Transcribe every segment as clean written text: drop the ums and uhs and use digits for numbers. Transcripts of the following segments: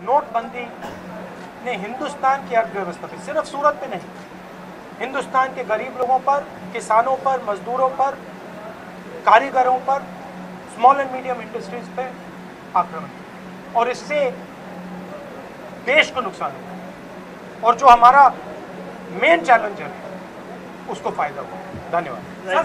नोटबंदी ने हिंदुस्तान की अर्थव्यवस्था पे, सिर्फ सूरत पे नहीं, हिंदुस्तान के गरीब लोगों पर, किसानों पर, मजदूरों पर, कारीगरों पर, स्मॉल एंड मीडियम इंडस्ट्रीज पे आक्रमण, और इससे देश को नुकसान हुआ और जो हमारा मेन चैलेंजर है उसको फायदा हुआ। धन्यवाद।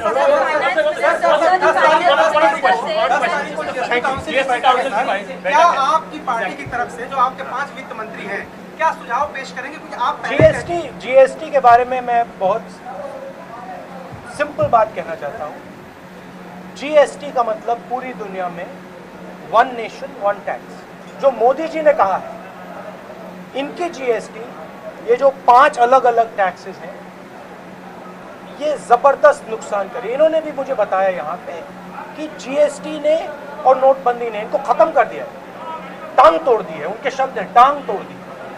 क्या आपकी पार्टी की तरफ से जो आपके 5 वित्त मंत्री हैं क्या सुझाव पेश करेंगे? क्योंकि आप जीएसटी के बारे में मैं बहुत सिंपल बात कहना चाहता हूँ। जीएसटी का मतलब पूरी दुनिया में वन नेशन वन टैक्स, जो मोदी जी ने कहा है, इनकी जीएसटी, ये जो 5 अलग अलग टैक्सेस हैं, ये जबरदस्त नुकसान करे। इन्होंने भी मुझे बताया यहाँ पे कि जीएसटी ने और नोटबंदी ने इनको खत्म कर दिया है, टांग तोड़ दी है, उनके शब्द हैं टांग तोड़ दी।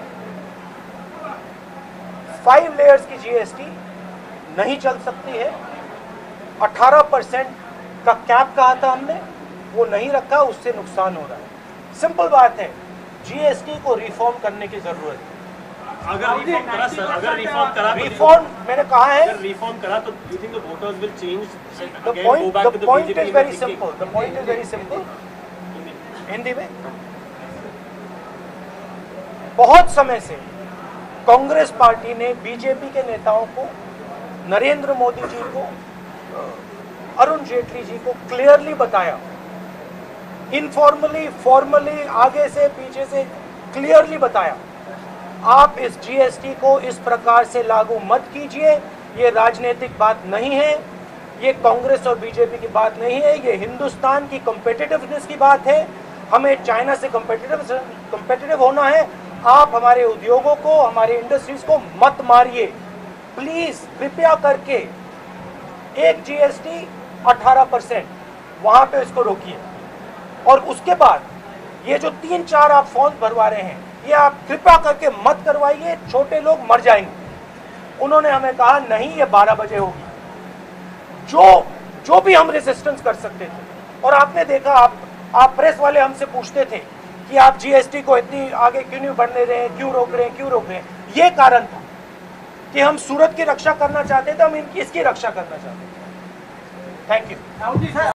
5 लेयर्स की जीएसटी नहीं चल सकती है। 18% का कैप कहा था हमने, वो नहीं रखा, उससे नुकसान हो रहा है। सिंपल बात है, जीएसटी को रिफॉर्म करने की जरूरत है। अगर रिफॉर्म करा सर, अगर रिफॉर्म करा, रिफॉर्म मैंने कहा है, अगर रिफॉर्म करा तो you think the voters will change? The point is very simple. The point is very simple. Hindi में बहुत समय से कांग्रेस पार्टी ने बीजेपी के नेताओं को, नरेंद्र मोदी जी को, अरुण जेटली जी को क्लियरली बताया, इनफॉर्मली, फॉर्मली, आगे से पीछे से क्लियरली बताया, आप इस जीएसटी को इस प्रकार से लागू मत कीजिए। ये राजनीतिक बात नहीं है, ये कांग्रेस और बीजेपी की बात नहीं है, ये हिंदुस्तान की कॉम्पिटिटिवनेस की बात है। हमें चाइना से कॉम्पिटिटिव होना है। आप हमारे उद्योगों को, हमारे इंडस्ट्रीज को मत मारिए प्लीज, कृपया करके। एक जीएसटी 18%, वहां पे इसको रोकिए। और उसके बाद ये जो 3-4 आप फॉर्म भरवा रहे हैं, ये आप कृपया करके मत करवाइए, छोटे लोग मर जाएंगे। उन्होंने हमें कहा नहीं, ये 12 बजे होगी। जो भी हम रेजिस्टेंस कर सकते थे, और आपने देखा, आप प्रेस वाले हमसे पूछते थे कि आप जीएसटी को इतनी आगे क्यों नहीं बढ़ने रहे हैं, क्यों रोक रहे हैं। ये कारण था कि हम सूरत की रक्षा करना चाहते थे, हम इसकी रक्षा करना चाहते थे। Thank you.